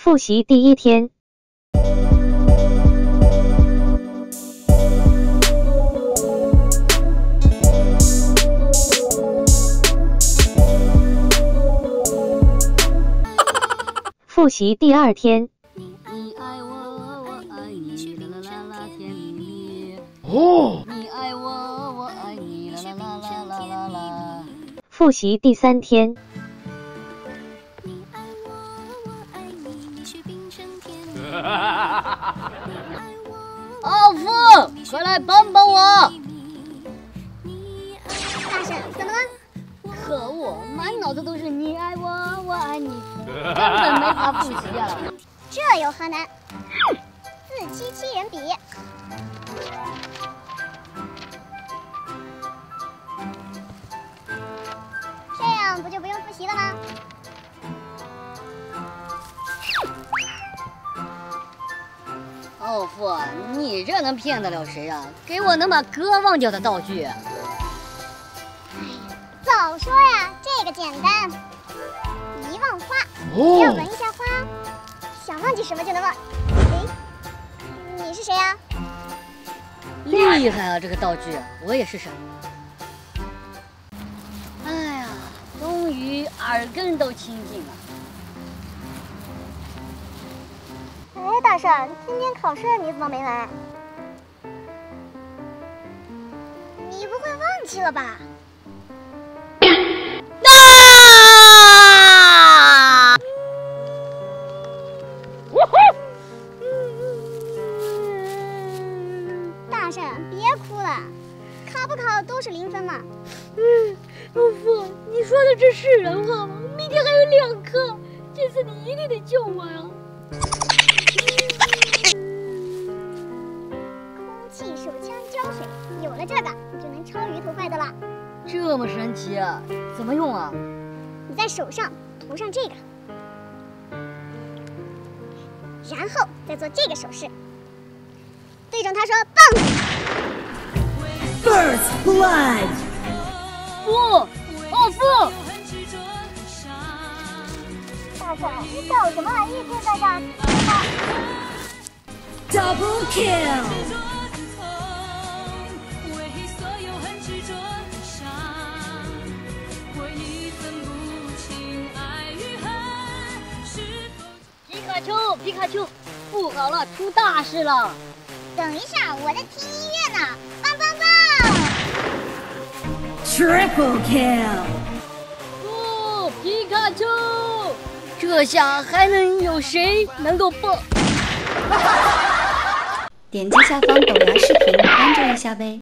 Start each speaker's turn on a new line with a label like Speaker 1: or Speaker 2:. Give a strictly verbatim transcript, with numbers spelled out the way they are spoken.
Speaker 1: 复习第一天。复习第二天。
Speaker 2: 你爱我，我爱你，啦啦啦啦，甜蜜蜜。
Speaker 3: 哦。
Speaker 2: 你爱我，我爱你，啦啦啦啦啦啦啦。
Speaker 1: 复习第三天。
Speaker 4: 你爱我，我爱你，你去冰城甜蜜。
Speaker 2: 奥夫，快来帮帮我！
Speaker 4: 大婶，怎么了？
Speaker 2: 可恶，满脑子都是你爱我，我爱你，根本没法复习啊！
Speaker 4: 这有何难？自欺欺人比。这样不就不用复习了吗？
Speaker 2: 奥夫，你这能骗得了谁啊？给我能把歌忘掉的道具。
Speaker 4: 早说呀，这个简单。遗忘花，只要闻一下花，想忘记什么就能忘。诶，你是谁呀？
Speaker 2: 厉害啊，这个道具，我也试试。哎呀，终于耳根都清净了。
Speaker 4: 哎，大婶，今天考试你怎么没来？你不会忘记了吧？
Speaker 2: 啊！
Speaker 4: 大婶，别哭了，考不考都是零分嘛。
Speaker 2: 嗯，奥夫，你说的这是人话吗？明天还有两科，这次你一定得救我呀！
Speaker 4: 空气手枪胶水，有了这个，你就能超鱼头快的了。
Speaker 2: 这么神奇啊？怎么用啊？
Speaker 4: 你在手上涂上这个，然后再做这个手势，对准他说棒。
Speaker 5: First blood。
Speaker 2: 不，奥夫！
Speaker 4: 大婶，你搞什么啊？一天在这儿。
Speaker 5: Double kill。
Speaker 2: 皮卡丘，皮卡丘，不好了，出大事了！
Speaker 4: 等一下，我在听音乐呢，棒棒棒
Speaker 5: ！Triple kill。
Speaker 2: 不，皮卡丘，这下还能有谁能够蹦？
Speaker 6: 点击下方抖牙视频关注一下呗。